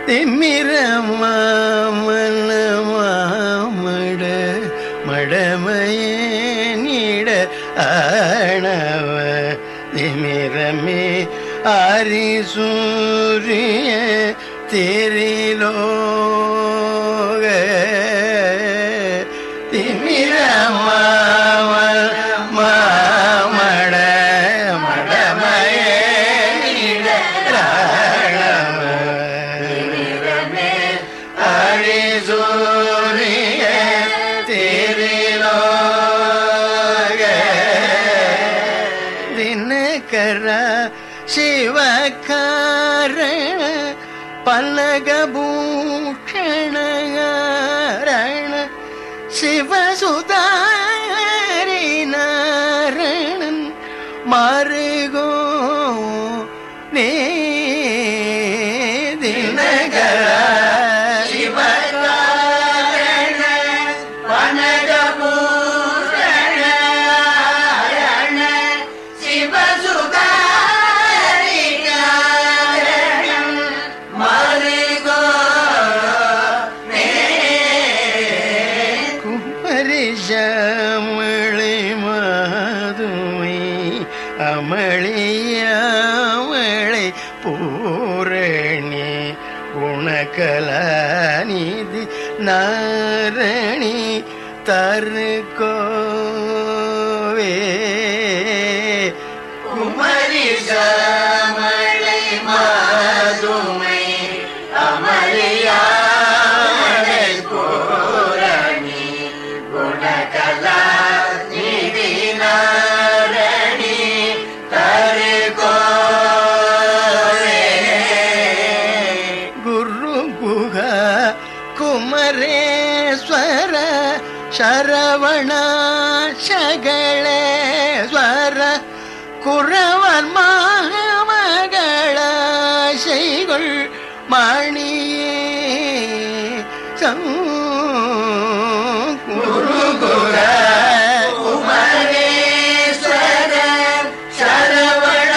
திமிர மாமன மாமட மடமையே நீட ஆணவ திமிரமே ஆரி சூரிய திரிலோக திமிர மாமட மடமையே நீட ஆணவ திமிரமே ஆரி சூரிய திரிலோக தினகர ಶಿವಕಾರಣ ಪಲ್ಲಗಭೂಷಣಗಾರಣ ಶಿವಸುಧಾರಿ ನಾರಣನ್ ಮಾರುಗೋ ನೇ ದಿನಗರ மழை மாதுமை அமளியாமழை பூரணி குணகலாநிதி நாரணி தருகோவே குமரி மழை மாதுமை அமளியாமழை பூரணி குணகலா நிதி நாரணி தருகோவே குரு குஹ குமரேஸ்வர ಶರವಣ ಶಗಳೇಶ್ವರ ಕುರವನ್ ಮಹಾಮಗಳ ಶೈಗೊಳ್ ಮಣಿಯೇ ಗುರು ಗುರ ಕುಮರೇಶ್ವರ ಶರವಣ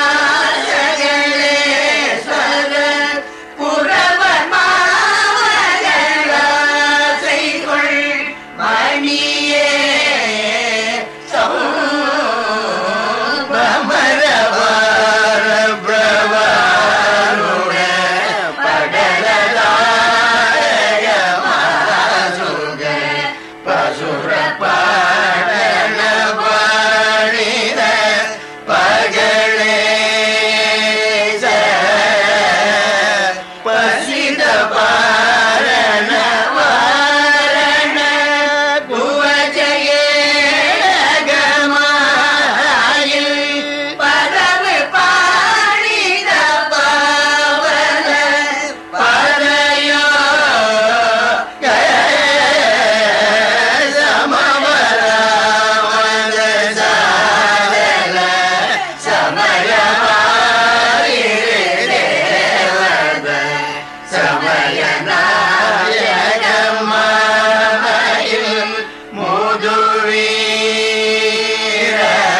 ಶಗಳೇಶ್ವರ ಕುರವನ್ ಮಹಾಮಗಳ ಶೈಗೊಳ್ ಮಣಿಯೇ ಭ್ರಮರವಾರ ಬ್ರವಾರುಣ ಪಡಲದಾಯ ಮಾಸುಗ ಪಸುರ ಪಾಡನ ಬಾಳಿದ ಪಗಳೇಶ ಪಸಿದ ಪಾರಣ ವಾರಣ ಭುವ ಜಯೇ ಗಮಾಯಿಲ್ ಪರವ ಪಾಡಿದ ಪಾವನ ಪರಯೋ ಸಮವರ ಸಾಲ ಸಮಯ ದೇವದ ಸಮಯ ನಾಯಕ ಮಾಯಿಲ್ ಮುದುವೀರ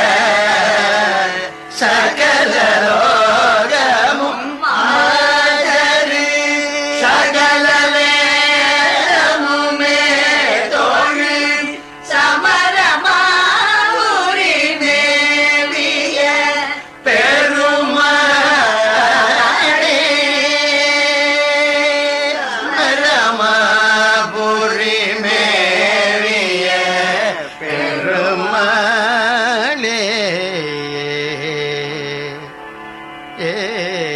ಸಕಲ ಲೋಕಮುಂ ಮಾತರಿ ಸಕಲ ವೇದಮುಮೇ ತೋಳಿ ಸಮರ ಮಾವುರಿ ಮೇವಿಯ ಪೆರುಮಾಳೆ ರಮಾಪುರಿ ಮೇವಿಯ ಪೆರುಮಾಳೆ